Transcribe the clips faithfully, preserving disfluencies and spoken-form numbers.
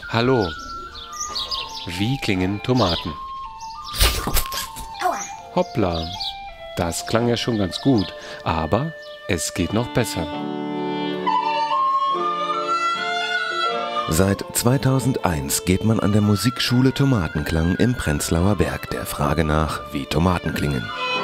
Hallo. Wie klingen Tomaten? Hoppla. Das klang ja schon ganz gut, aber es geht noch besser. Seit zweitausendeins geht man an der Musikschule Tomatenklang im Prenzlauer Berg der Frage nach, wie Tomaten klingen.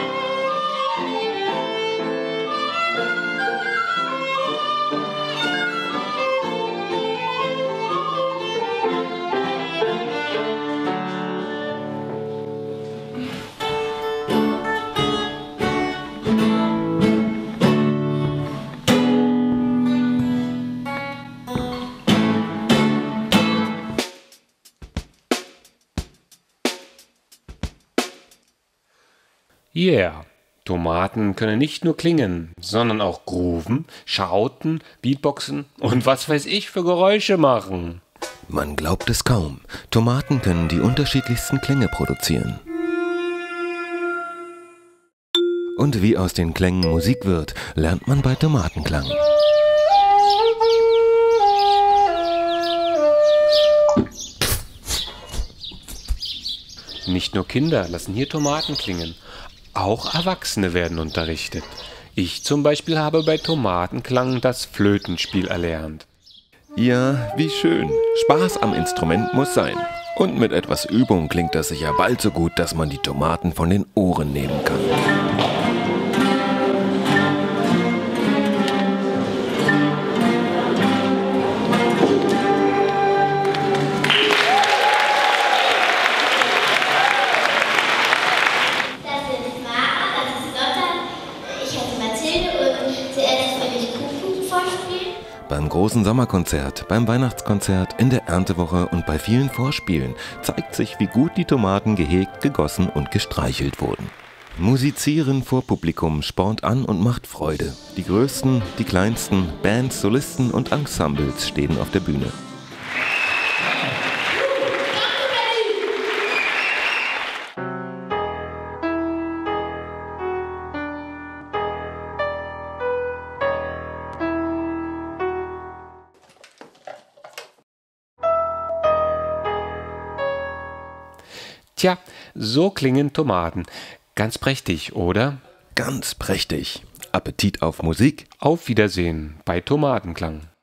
Yeah, Tomaten können nicht nur klingen, sondern auch grooven, schauten, Beatboxen und was weiß ich für Geräusche machen. Man glaubt es kaum. Tomaten können die unterschiedlichsten Klänge produzieren. Und wie aus den Klängen Musik wird, lernt man bei Tomatenklang. Nicht nur Kinder lassen hier Tomaten klingen. Auch Erwachsene werden unterrichtet. Ich zum Beispiel habe bei Tomatenklang das Flötenspiel erlernt. Ja, wie schön. Spaß am Instrument muss sein. Und mit etwas Übung klingt das sicher bald so gut, dass man die Tomaten von den Ohren nehmen kann. Beim großen Sommerkonzert, beim Weihnachtskonzert, in der Erntewoche und bei vielen Vorspielen zeigt sich, wie gut die Tomaten gehegt, gegossen und gestreichelt wurden. Musizieren vor Publikum spornt an und macht Freude. Die größten, die kleinsten, Bands, Solisten und Ensembles stehen auf der Bühne. Tja, so klingen Tomaten. Ganz prächtig, oder? Ganz prächtig. Appetit auf Musik. Auf Wiedersehen bei Tomatenklang.